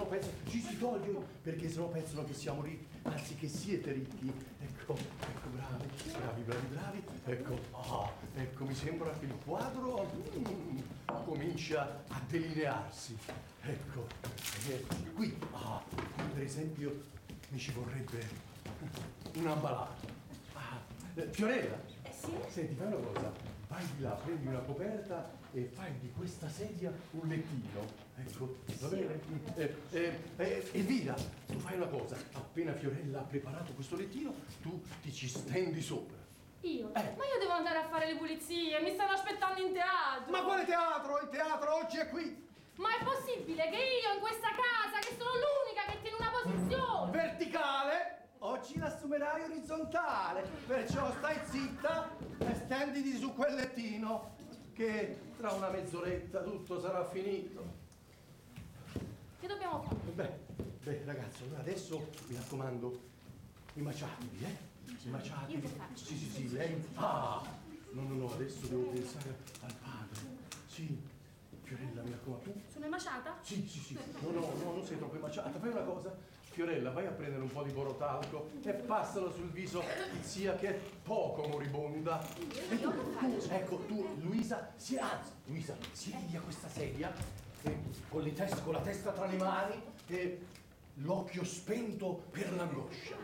pensano, ci si toglie, perché sennò pensano che siamo ricchi, anzi che siete ricchi. Ecco, bravi. Ecco, ecco, mi sembra che il quadro comincia a delinearsi. Ecco, qui per esempio, mi ci vorrebbe un ambalato. Fiorella! Sì? Senti, fai una cosa, vai di là, prendi una coperta e fai di questa sedia un lettino. Ecco, va bene? Elvira, tu fai una cosa, appena Fiorella ha preparato questo lettino, tu ti ci stendi sopra. Io? Ma io devo andare a fare le pulizie, mi stanno aspettando in teatro. Ma quale teatro? Il teatro oggi è qui! Ma è possibile che io in questa casa, che sono l'unica che tiene una posizione verticale, oggi l'assumerai orizzontale, perciò stai zitta e stenditi su quel lettino, che tra una mezz'oretta tutto sarà finito. Che dobbiamo fare? Beh, ragazzo, adesso mi raccomando, rimaciatevi, rimaciatevi. Io che faccio? Sì, lei. No, adesso devo pensare al padre. Sì. Fiorella, mi raccomando. Sono emaciata? Sì. No, non sei troppo emaciata. Fai una cosa, Fiorella, vai a prendere un po' di borotalco e passalo sul viso di zia che è poco moribonda. Io che faccio? Ecco, tu, Luisa, siediti a questa sedia con la testa tra le mani e l'occhio spento per l'angoscia.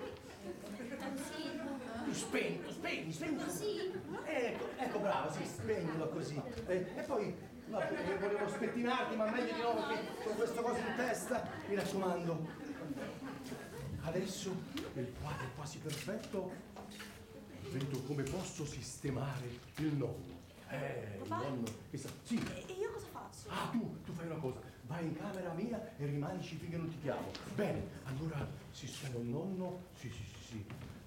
Sì. Spento. Sì. Ecco, brava, sì, spegnilo così. E poi volevo spettinarti, ma meglio di no perché con questo coso in testa, mi raccomando. Adesso il quadro è quasi perfetto. Vedo come posso sistemare il nonno. Il nonno. Sì. E io cosa faccio? Tu fai una cosa, vai in camera mia e rimanici finché non ti chiamo. Bene, allora sistemo il nonno. Sì.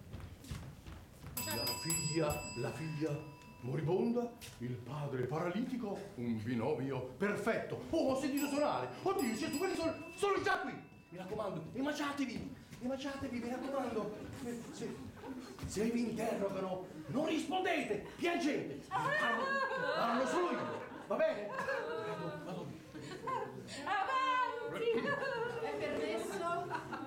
La figlia moribonda, il padre paralitico, un binomio perfetto. Ho sentito suonare. Oddio, certo, quelli sono già qui. Mi raccomando, emaciatevi, mi raccomando. Se vi interrogano, non rispondete, piangete. Parlo solo io, va bene? Vado. Avanti! È permesso?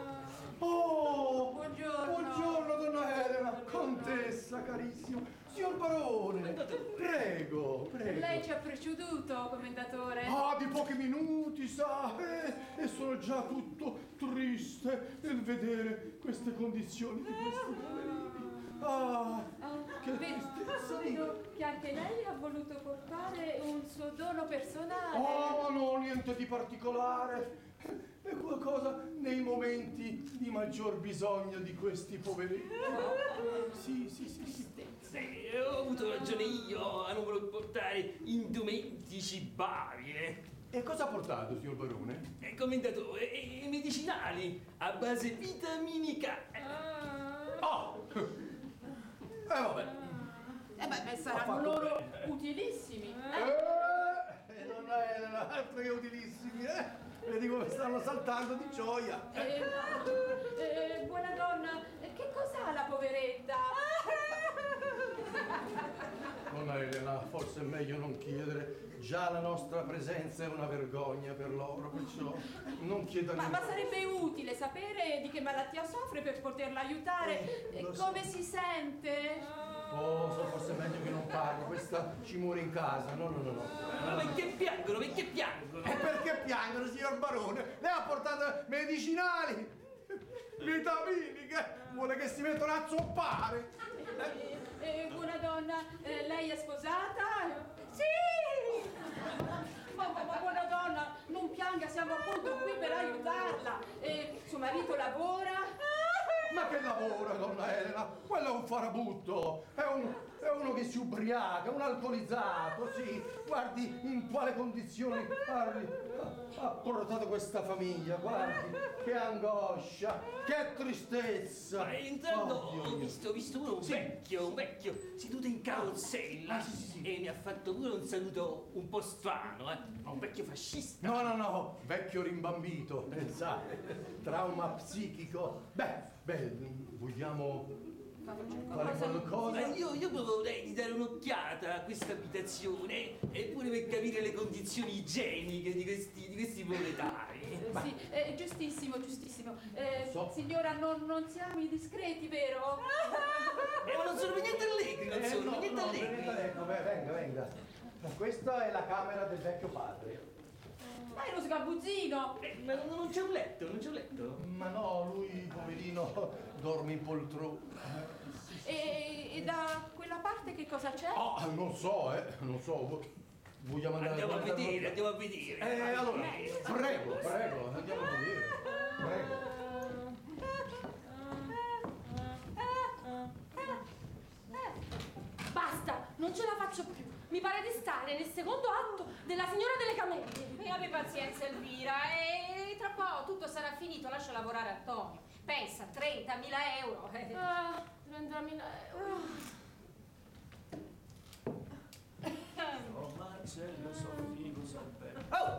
Buongiorno, donna Elena, contessa carissima, signor barone, prego. Lei ci ha preceduto, commendatore. Di pochi minuti, sa, e sono già tutto triste nel vedere queste condizioni di questi poverini. Che tristezza. Vedo che anche lei ha voluto portare un suo dono personale. No, niente di particolare. È qualcosa nei momenti di maggior bisogno di questi poveretti. Sì. Sì, ho avuto ragione io a non voler portare indumenti cibari. E cosa ha portato, signor barone? Commendatore, medicinali a base vitaminica. Vabbè. Saranno loro utilissimi. Donna Elena, altro che utilissimi, Vedi come stanno saltando di gioia. Buona donna, che cos'ha la poveretta? Donna Elena, forse è meglio non chiedere. Già la nostra presenza è una vergogna per loro, perciò non chieda niente. Ma sarebbe utile sapere di che malattia soffre per poterla aiutare. Come si sente? Forse è meglio che non parli, questa ci muore in casa. No. Ma perché piangono? E perché piangono, signor barone? Lei ha portato medicinali, vitaminiche, vuole che si mettano a zoppare. Buona donna, lei è sposata? Sì! Ma buona donna, non pianga, siamo appunto qui per aiutarla. Suo marito lavora? Ma che lavora, donna Elena? Quello è un farabutto, è uno che si ubriaca, un alcolizzato, sì. Guardi in quale condizioni ha portato questa famiglia, guardi, che angoscia, che tristezza. Ma entrando ho visto uno, un vecchio, seduto in carrozzella. Sì. E mi ha fatto pure un saluto un po' strano, ma un vecchio fascista. No, vecchio rimbambito, pensate, trauma psichico. Beh, vogliamo fare qualcosa? Ma io vorrei di dare un'occhiata a questa abitazione, eppure per capire le condizioni igieniche di questi proletari. Sì, giustissimo, giustissimo. So. Signora, non siamo indiscreti, vero? Ma non sono per niente allegri, non sono per niente allegri. Ecco, venga. Questa è la camera del vecchio padre. Ma è uno sgabuzzino! Ma non c'è un letto, non c'è un letto. Ma no, lui, poverino, dorme in poltrona. E da quella parte che cosa c'è? Oh, non so. Vogliamo andare Andiamo a guardare? vedere, andiamo a vedere. Allora, prego, andiamo a vedere. Prego. Basta, non ce la faccio più. Mi pare di stare nel secondo atto della signora delle camelie. E abbi pazienza, Elvira, e tra poco tutto sarà finito, lascia lavorare Antonio. Pensa, 30.000 euro. 30.000 euro. Oh, Marcello, sono figo, sono bello. Oh!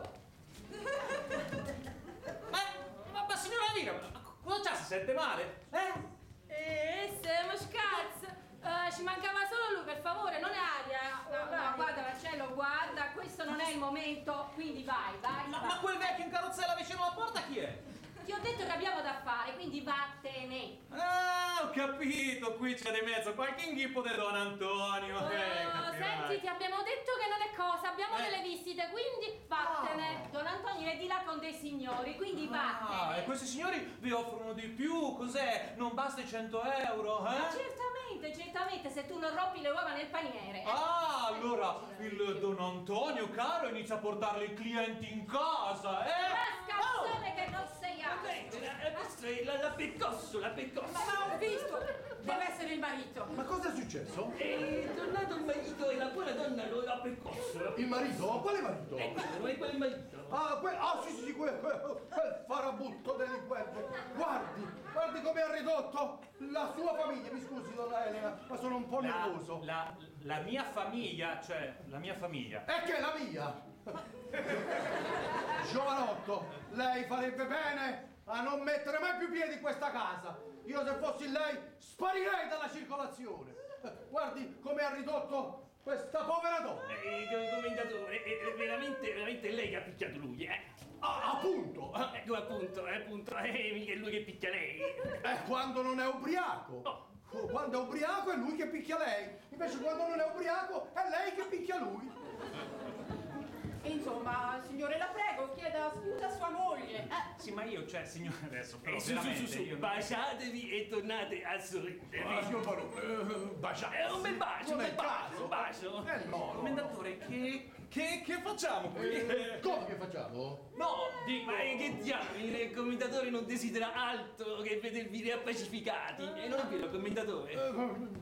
Ma signora Elvira, ma cosa c'ha? Si sente male? Siamo scazzo. Ci mancava solo lui, per favore, non è aria. No, guarda Marcello, guarda, questo non è il momento, quindi vai. Ma quel vecchio in carrozzella vicino alla porta chi è? Ti ho detto che abbiamo da fare, quindi vattene. Ah, ho capito, qui c'è di mezzo qualche inghippo di Don Antonio. Capirai. Senti, ti abbiamo detto che non è cosa, abbiamo delle visite, quindi vattene. Don Antonio è di là con dei signori, quindi Ah, vattene. e questi signori vi offrono di più, cos'è? Non basta i 100 euro, Ma certamente, se tu non rompi le uova nel paniere. Ah, allora il Don Antonio, caro, inizia a portare i clienti in casa, Scazzone che non sei altro. Questa è la Peccosso. Ma ho visto! Deve essere il marito! Ma cosa è successo? È tornato il marito e la buona donna lo ha percosso. Il marito? Quale marito? Non è quel marito. Sì, quel farabutto delinquente. Guardi come ha ridotto la sua famiglia. Mi scusi, donna Elena, ma sono un po' nervoso. La mia famiglia, cioè la mia famiglia. E che è la mia? Giovanotto, lei farebbe bene a non mettere mai più piedi in questa casa. Io se fossi lei sparirei dalla circolazione. Guardi come ha ridotto questa povera donna. Commendatore, è veramente lei che ha picchiato lui, Appunto. Appunto, mica è lui che picchia lei. Quando non è ubriaco. Quando è ubriaco è lui che picchia lei. Invece quando non è ubriaco è lei che picchia lui. Insomma, signore, la prego, chieda scusa a sua moglie. Sì, ma io, cioè, signore, adesso però Su, veramente io non- baciatevi e tornate a sorridere. Signor Barone, baciate. È un bel bacio, Non un è bel bacio, caso. un bacio. No. Commendatore, che facciamo qui? Come che facciamo? No, dico... Ma che diamine, il commendatore non desidera altro che vedervi riappacificati. E non è vero, commendatore?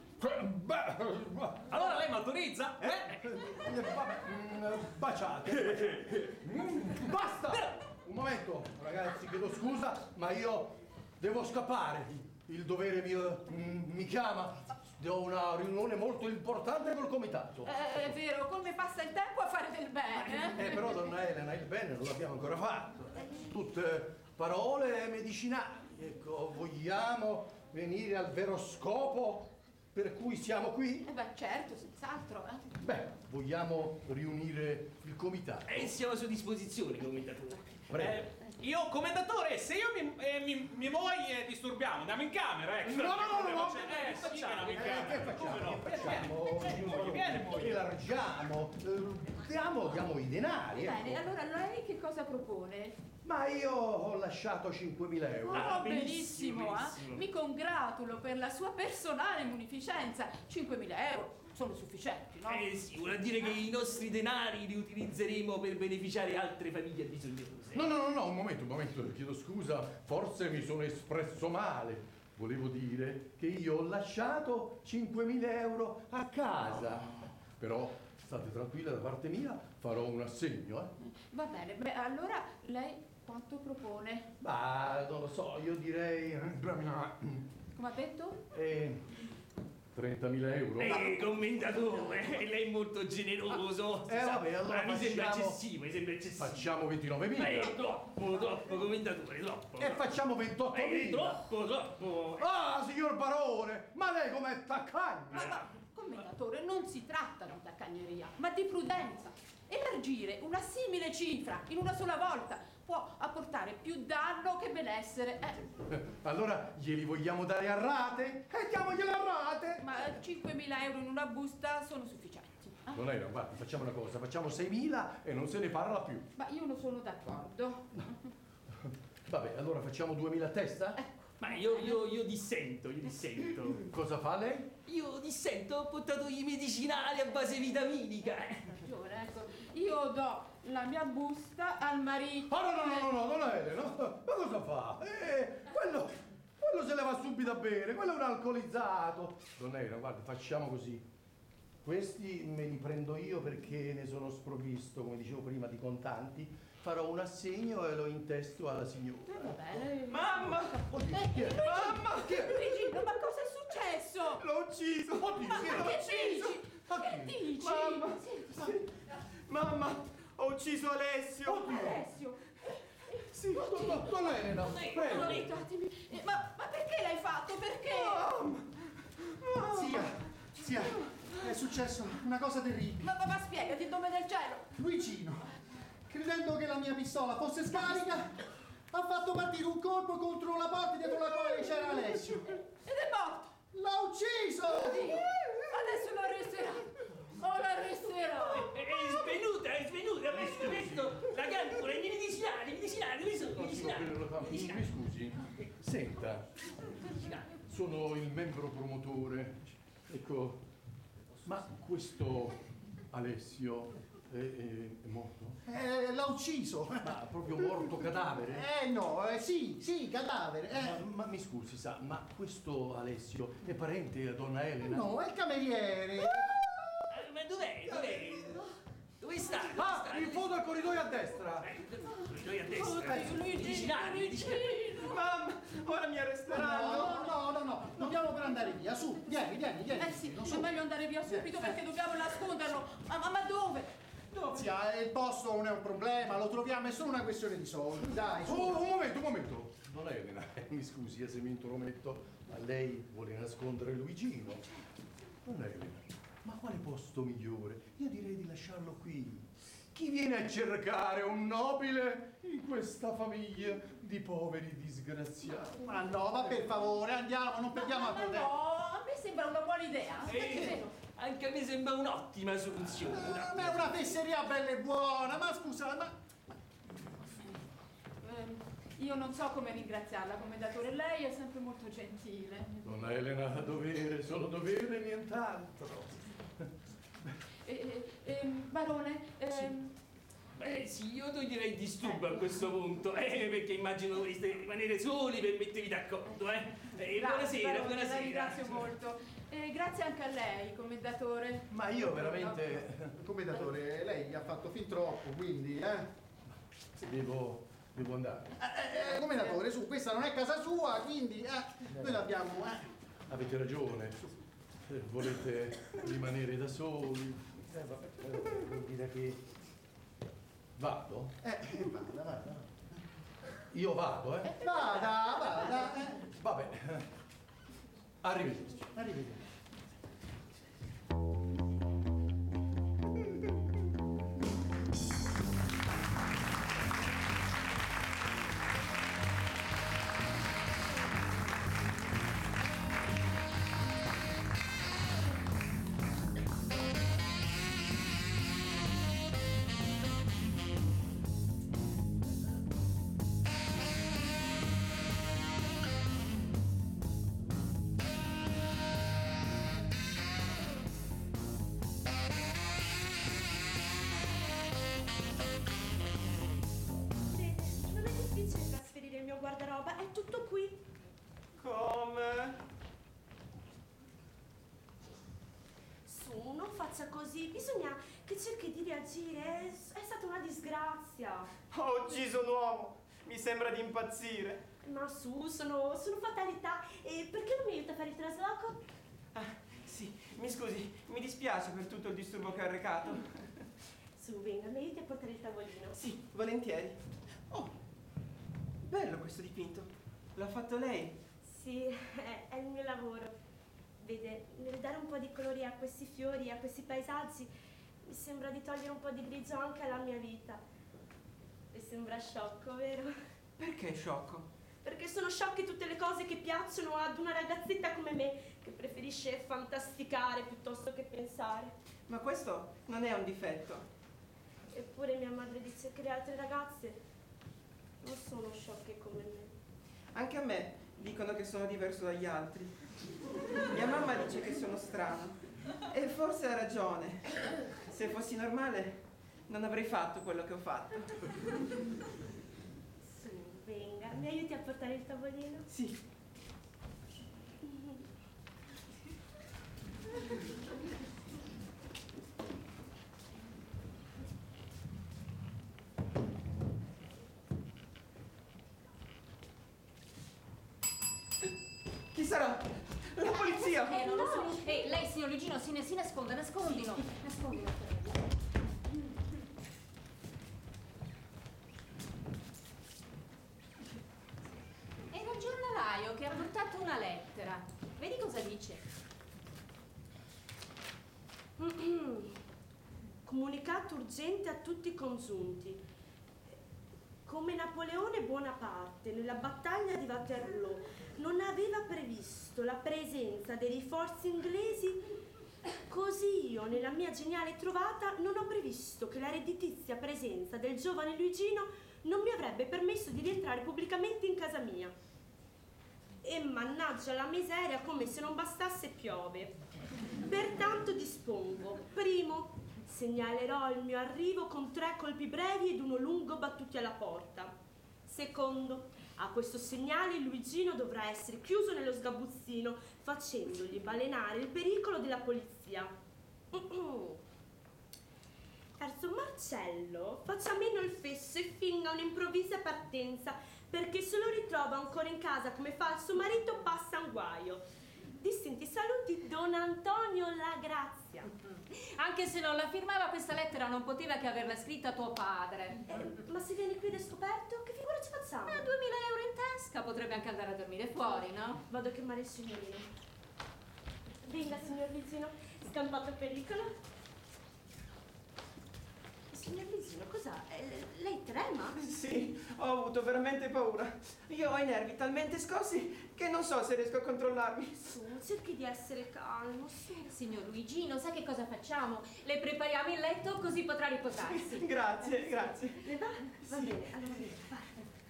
Allora lei mi autorizza? Baciate. Basta! Un momento, ragazzi, chiedo scusa, ma io devo scappare. Il dovere mi chiama. Ho una riunione molto importante col comitato. È vero, come passa il tempo a fare del bene. Però, donna Elena, il bene non l'abbiamo ancora fatto. Tutte parole medicinali. Ecco, vogliamo venire al vero scopo per cui siamo qui? Beh, certo, senz'altro. Vogliamo riunire il comitato. Siamo a sua disposizione, commendatore. Prego. Io, commendatore, se io mi moglie disturbiamo, andiamo in camera, ecco. No. Facciamo in Che camera. facciamo? Vieni, moglie. Elargiamo, diamo i denari. Bene, Ecco. allora lei che cosa propone? Ma io ho lasciato 5.000 euro. Oh, benissimo, benissimo, benissimo. Mi congratulo per la sua personale munificenza. 5.000 euro sono sufficienti, no? Sì, vuol dire che i nostri denari li utilizzeremo per beneficiare altre famiglie bisognose. No, un momento, chiedo scusa, forse mi sono espresso male. Volevo dire che io ho lasciato 5.000 euro a casa. Però state tranquilla, da parte mia farò un assegno, Va bene, allora lei quanto propone? Ma non lo so, io direi Come ha detto? 30.000 euro. Commendatore, lei è molto generoso. Vabbè, allora mi sembra facciamo- eccessivo, mi sembra eccessivo. Facciamo 29.000. Troppo, commendatore, troppo. E facciamo 28.000. Troppo. Signor Barone, ma lei com'è taccagna? Ma, commendatore, non si tratta di taccagneria, ma di prudenza. Elargire una simile cifra in una sola volta può apportare creare più danno che benessere. Allora glieli vogliamo dare a rate? Diamogliele a rate! Ma 5.000 euro in una busta sono sufficienti. Non è, guarda, facciamo una cosa, facciamo 6.000 e non se ne parla più. Ma io non sono d'accordo. Vabbè, allora facciamo 2.000 a testa? Ma io dissento. Cosa fa lei? Io dissento, ho portato i medicinali a base vitaminica. Ragione, ecco. Io do la mia busta al marito. No, non è, no? Ma cosa fa? Quello se le va subito a bere, quello è un alcolizzato. Donna Elena, guarda, facciamo così. Questi me li prendo io perché ne sono sprovvisto, come dicevo prima, di contanti. Farò un assegno e lo intesto alla signora. Va bene. Mamma! Mamma! Luigino, ma cosa è successo? L'ho ucciso! Oddio, Ma che dici? Ma Che dici? Mamma! Senti, Mamma! Ho ucciso Alessio! Alessio. Sì, donna Elena, prego. Aiutatemi. Ma perché l'hai fatto? Perché? Zia, è successo una cosa terribile. Ma spiegati il nome del cielo. Luigino, credendo che la mia pistola fosse scarica, ha fatto partire un colpo contro la porta dietro la quale c'era Alessio. Ed è morto. L'ha ucciso! Adesso lo arresterà. Oh, l'arresterò. È svenuta, presto, la cantora, i medicinali, dove sono? Mi scusi, senta, sono il membro promotore. Ecco, ma questo Alessio è morto? L'ha ucciso. Ma proprio morto cadavere? No, sì, cadavere. Ma mi scusi, sa, ma questo Alessio è parente a donna Elena? No, è il cameriere. Ma dov'è? Dove sta? In fondo al corridoio a destra! Noi a destra. Medicinali. Mamma! Ora mi arresteranno! No, dobbiamo per andare via. Su, vieni. Sì, Non è so. meglio andare via subito perché dobbiamo nasconderlo. Ma dove? Zia, il posto non è un problema, lo troviamo, è solo una questione di soldi. Dai, su. Un momento! Donna Elena, mi scusi se mi intrometto, ma lei vuole nascondere Luigino? Donna Elena, ma quale posto migliore? Io direi di lasciarlo qui. Chi viene a cercare un nobile in questa famiglia di poveri disgraziati? Ma no, ma per favore, andiamo, non perdiamo altro tempo. No, a me sembra una buona idea. Anche a me sembra un'ottima soluzione. Ma è una fesseria bella e buona, ma scusa, ma... Io non so come ringraziarla, commendatore. Lei è sempre molto gentile. Donna Elena, dovere, solo dovere, nient'altro. Barone, Sì, io toglierei il disturbo a questo punto, perché immagino dovreste rimanere soli per mettervi d'accordo, buonasera. La ringrazio molto. Grazie anche a lei, commendatore. Ma io veramente Commendatore, lei ha fatto fin troppo, quindi, devo andare. Commendatore, su, questa non è casa sua, quindi, noi l'abbiamo, Avete ragione. Volete rimanere da soli? Vuol dire che vado? Vada. Io vado, Vada. Vabbè. Arrivederci. Arrivederci. Non è difficile trasferire il mio guardaroba, è tutto qui. Come? Su, non faccia così, bisogna che cerchi di reagire, è stata una disgrazia. Ho ucciso un uomo! Mi sembra di impazzire! Ma su, sono fatalità. E perché non mi aiuta a fare il trasloco? Sì, mi scusi, mi dispiace per tutto il disturbo che ho arrecato. Su, venga, mi aiuti a portare il tavolino. Sì, volentieri. Oh, bello questo dipinto. L'ha fatto lei? Sì, è il mio lavoro. Vede, nel dare un po' di colori a questi fiori, a questi paesaggi, mi sembra di togliere un po' di grigio anche alla mia vita. Le sembra sciocco, vero? Perché è sciocco? Perché sono sciocche tutte le cose che piacciono ad una ragazzetta come me, che preferisce fantasticare piuttosto che pensare. Ma questo non è un difetto. Eppure mia madre dice che le altre ragazze non sono sciocche come me. Anche a me dicono che sono diverso dagli altri. Mia mamma dice che sono strano. E forse ha ragione. Se fossi normale non avrei fatto quello che ho fatto. Su, venga, mi aiuti a portare il tavolino? Sì. Chi sarà? La polizia! Non lo so. Lei, signor Luigino, si nasconda, nascondino. Nascondino. Era il giornalaio che ha portato una lettera. Vedi cosa dice? Comunicato urgente a tutti i congiunti. Come Napoleone Bonaparte nella battaglia di Waterloo non aveva previsto la presenza dei rinforzi inglesi, così io nella mia geniale trovata non ho previsto che la redditizia presenza del giovane Luigino non mi avrebbe permesso di rientrare pubblicamente in casa mia. E mannaggia la miseria, come se non bastasse piove. Pertanto dispongo, primo, segnalerò il mio arrivo con 3 colpi brevi ed uno lungo battuti alla porta. Secondo, a questo segnale Luigino dovrà essere chiuso nello sgabuzzino, facendogli balenare il pericolo della polizia. Terzo, Marcello faccia meno il fesso e finga un'improvvisa partenza, perché se lo ritrova ancora in casa come fa il suo marito passa un guaio. Distinti saluti, Don Antonio La Grazia. Anche se non la firmava questa lettera non poteva che averla scritta tuo padre. Ma se viene qui descoperto, che figura ci facciamo? 2.000 euro in tasca, potrebbe anche andare a dormire fuori, no? Vado a chiamare il signorino. Venga, signor Luigino, scampato pericolo. Signor Luigino, cos'ha? Lei trema? Sì, ho avuto veramente paura. Io ho i nervi talmente scossi che non so se riesco a controllarmi. Su, cerchi di essere calmo, su. Signor Luigino, sa che cosa facciamo? Le prepariamo il letto così potrà riposarsi. Grazie, grazie. Le va? Va bene, allora vieni, vai.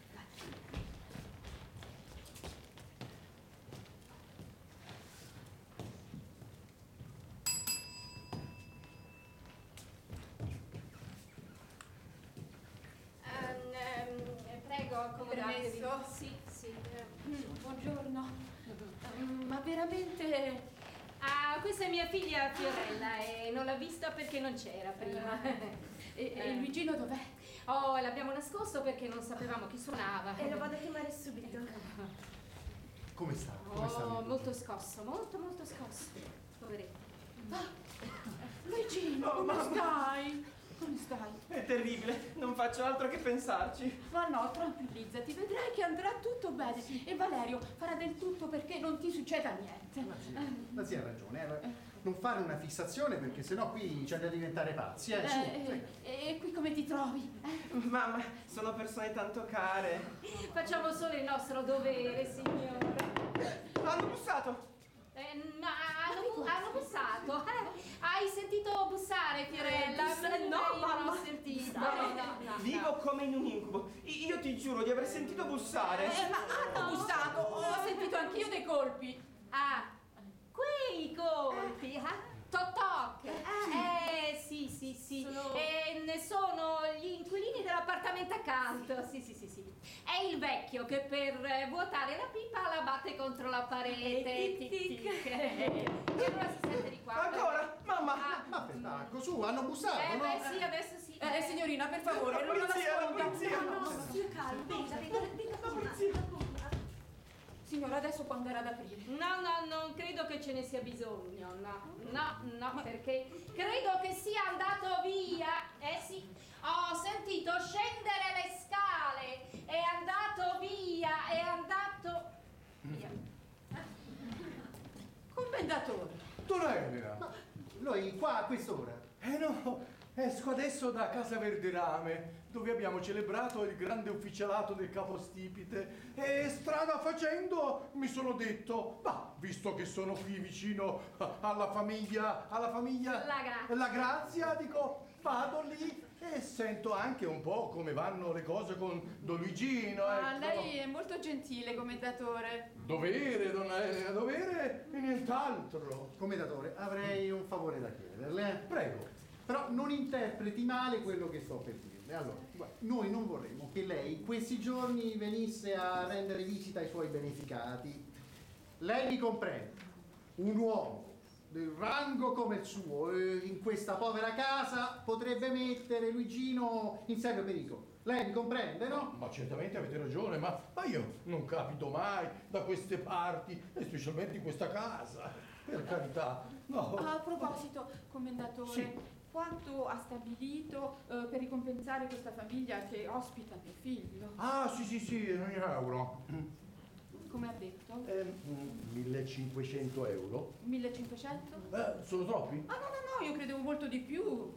Prego, accomodatevi. Permesso? Sì. Buongiorno. Ma veramente... Ah, questa è mia figlia Fiorella e non l'ha vista perché non c'era prima. E Luigino dov'è? Oh, l'abbiamo nascosto perché non sapevamo chi suonava. E lo vado a chiamare subito. Come sta? Come sta? Oh, molto scosso, molto scosso. Poveretto. Luigino, come stai? Come stai? È terribile, non faccio altro che pensarci. Ma no, tranquillizzati, vedrai che andrà tutto bene. E Valerio farà del tutto perché non ti succeda niente. Ma sì, ha ragione. Non fare una fissazione perché sennò qui c'è da diventare pazzi. Su. E qui come ti trovi? Mamma, sono persone tanto care. Facciamo solo il nostro dovere, signore. Hanno bussato. Ma hanno bussato. Hai sentito bussare, Fiorella? No, non mamma. ho sentito. No. Vivo come in un incubo. Io ti giuro di aver sentito bussare. Ma hanno bussato, ho sentito anch'io dei colpi. Ah, quei colpi. Toc. Sì. Ne sono gli inquilini dell'appartamento accanto. Sì. È il vecchio che per vuotare la pipa la batte contro la parete. Tic. E allora si sente di qua. Ancora? Mamma! Ma aspetta, su, hanno bussato, no? Beh, sì, adesso sì. Signorina, per favore, La polizia, la polizia! No, stia calmo, venga. Signora, adesso quando era ad aprire? No, non credo che ce ne sia bisogno. No, perché credo che sia andato via. Sì, ho sentito scendere le scale. È andato via. Commendatore. Donna Elena! Ma lui qua a quest'ora? No, Esco adesso da Casa Verderame, dove abbiamo celebrato il grande ufficialato del capostipite, e strada facendo mi sono detto, ma visto che sono qui vicino alla famiglia La Grazia, dico, vado lì e sento anche un po' come vanno le cose con Don Luigino. Ecco. Lei è molto gentile, commendatore. Dovere, donna Elena, dovere e nient'altro. Commendatore, avrei un favore da chiederle. Prego. Però non interpreti male quello che sto per dirle. Allora, guarda, noi non vorremmo che lei questi giorni venisse a rendere visita ai suoi beneficati. Lei mi comprende, un uomo del rango come il suo in questa povera casa potrebbe mettere Luigino in serio pericolo. Lei mi comprende, no? Ma certamente avete ragione, ma io non capito mai da queste parti, e specialmente in questa casa. Per carità, no. A proposito, commendatore, Sì. quanto ha stabilito per ricompensare questa famiglia che ospita mio figlio? Ah, sì, €1. Come ha detto? 1.500 euro. 1500? Sono troppi? Ah, no, io credevo molto di più.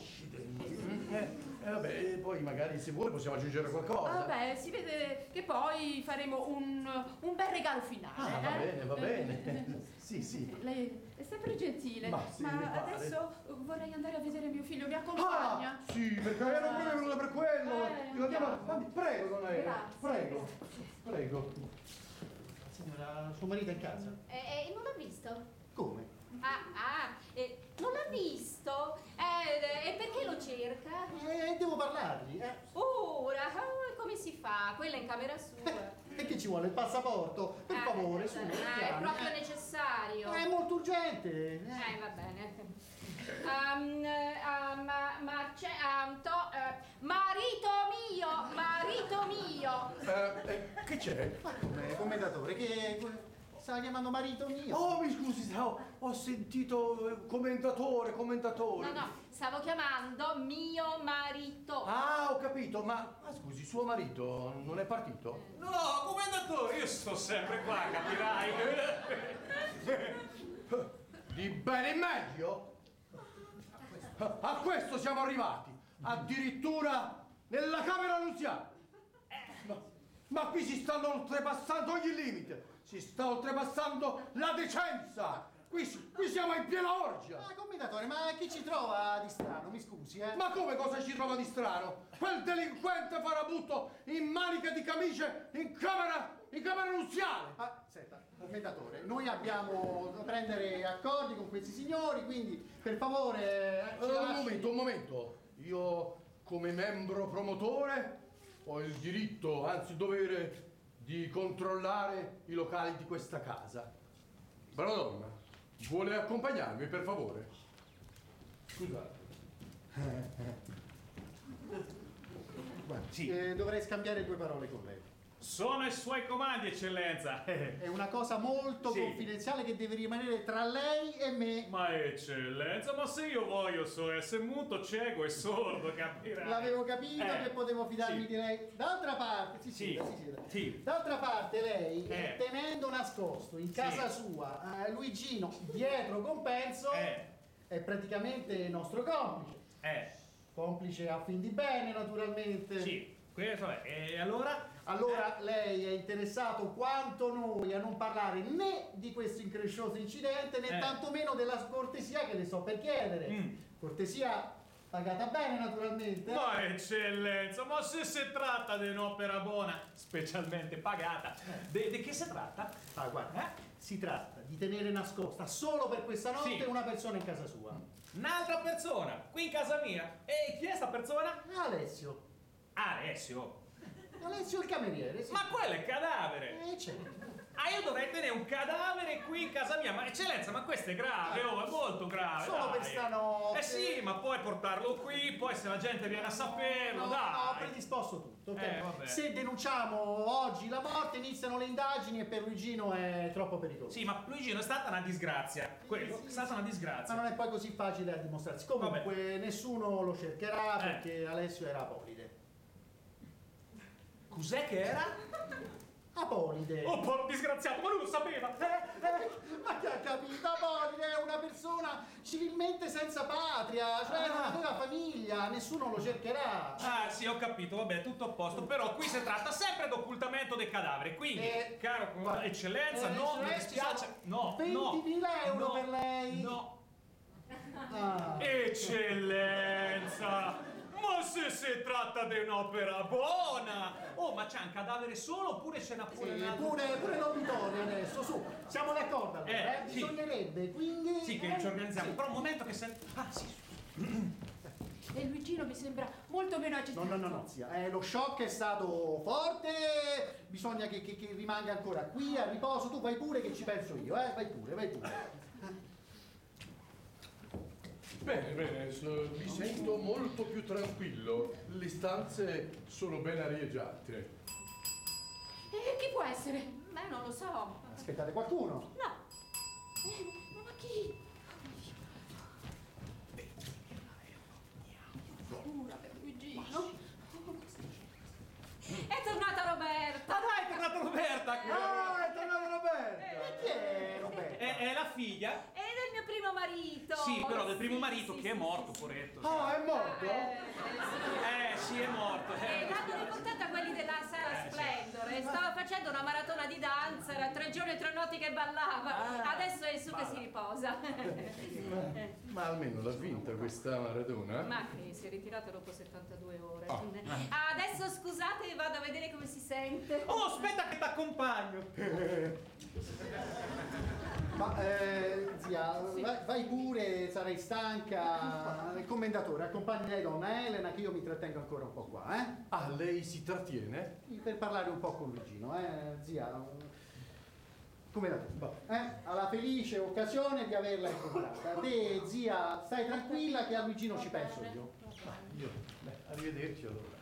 Vabbè, poi magari se vuole possiamo aggiungere qualcosa. Vabbè, si vede che poi faremo un bel regalo finale. Ah, va bene. Sì. Lei è sempre gentile, Ma sì, mi pare. adesso vorrei andare a vedere mio figlio, mi accompagna? Ah, sì, perché non mi è venuta per quello. Andiamo. Prego, donna Elena. Grazie. Prego. Signora, suo marito è in casa? Non l'ha visto? Come? Non l'ha visto? E perché lo cerca? Devo parlargli, Ora, come si fa? Quella è in camera sua. E che ci vuole? Il passaporto? Per favore, su. È proprio necessario. È molto urgente. Va bene. Ma c'è... marito mio! Che c'è? Ma come, commendatore, che sta chiamando marito mio? Oh, mi scusi, ho sentito commentatore. No, stavo chiamando mio marito. Ah, ho capito, ma scusi, suo marito non è partito? No, commendatore, io sto sempre qua, capirai. Di bene in meglio? A questo siamo arrivati, addirittura nella camera nuziale. Ma qui si stanno oltrepassando ogni limite, si sta oltrepassando la decenza. Qui siamo in piena orgia. Ma commendatore, ma chi ci trova di strano? Mi scusi, Ma come cosa ci trova di strano? Quel delinquente farabutto in manica di camicie in camera nuziale. Senta, commendatore, noi abbiamo da prendere accordi con questi signori, quindi per favore... Un momento. Io come membro promotore ho il diritto, anzi il dovere, di controllare i locali di questa casa. Brava donna, vuole accompagnarmi per favore? Scusate. Guarda, Sì. dovrei scambiare 2 parole con lei. Sono ai suoi comandi, eccellenza. È una cosa molto Sì. confidenziale che deve rimanere tra lei e me. Ma eccellenza, ma se io voglio so essere muto, cieco e sordo, capirai? L'avevo capito che potevo fidarmi sì. di lei. D'altra parte, Sì. D'altra parte lei, tenendo nascosto in Sì. casa sua Luigino dietro compenso, è praticamente nostro complice. Complice a fin di bene, naturalmente. Sì, questo è. E allora? Allora lei è interessato quanto noi a non parlare né di questo increscioso incidente né tantomeno della cortesia che le sto per chiedere. Cortesia pagata bene, naturalmente. Ma eccellenza, ma se si tratta di un'opera buona, specialmente pagata, di che si tratta? Guarda, si tratta di tenere nascosta solo per questa notte Sì. una persona in casa sua. Un'altra persona, qui in casa mia. E chi è sta persona? Alessio. Alessio. Alessio il cameriere, sì. Ma quello è il cadavere. Certo. Io dovrei tenere un cadavere qui in casa mia. Ma eccellenza, ma questo è grave, è molto grave. Solo dai. per stanotte. Sì, ma puoi portarlo qui, poi se la gente viene a saperlo, dai. No, ho predisposto tutto, ok? Vabbè. Se denunciamo oggi la morte, iniziano le indagini e per Luigino è troppo pericoloso. Sì, ma Luigino è stata una disgrazia. Quello è stata una disgrazia. Ma non è poi così facile a dimostrarsi. Comunque nessuno lo cercherà perché Alessio era apolide. Cos'è che era? Apolide. Oh, porco disgraziato, ma lui lo sapeva! Ma che ha capito? Apolide è una persona civilmente senza patria, cioè non aveva famiglia, nessuno lo cercherà. Ah, sì, ho capito, vabbè, tutto a posto. Però qui si tratta sempre d'occultamento del cadavere. Quindi, caro eccellenza, no, mi dispiace. No, 20.000 euro no, per lei. No. Ah. Eccellenza! Ma se si tratta di un'opera buona! Oh, ma c'è un cadavere solo oppure ce n'ha pure un altro? Pure l'obitorio adesso, su. Siamo d'accordo allora, sì. Bisognerebbe, quindi... Sì, che ci organizziamo. Però un momento che sento... Ah, sì. E Luigino mi sembra molto meno agitato. No, zia. Lo shock è stato forte, bisogna che rimanga ancora qui a riposo. Tu vai pure che ci penso io, vai pure. Bene, mi sento molto più tranquillo. Le stanze sono ben arieggiate. E chi può essere? Beh, non lo so. Aspettate qualcuno. No. Ma chi? Paura per Luigino. È tornata Roberta. Ah, dai, è tornata Roberta! Ah, è tornato Roberta! Chi è Roberta? È la figlia? È del mio primo marito. Sì, però del primo marito sì, che è morto, poretto. Ah, è morto? Sì, è morto. L'hanno riportata quelli della Sala Splendor e stava facendo una maratona di danza, era 3 giorni e 3 notti che ballava. Adesso è su che si riposa. Ma almeno l'ha vinta questa maratona? Ma che si è ritirato dopo 72 ore. Ah. Adesso scusate, vado a vedere come si sente. Oh, aspetta che t'accompagno. Ma zia, vai pure, sarai stanca. Il commendatore, accompagni lei donna Elena che io mi trattengo ancora un po' qua, eh? Ah, lei si trattiene? Per parlare un po' con Luigino, zia. Commendatore, alla felice occasione di averla incontrata. Te, zia, stai tranquilla che a Luigino ci penso io. Arrivederci allora.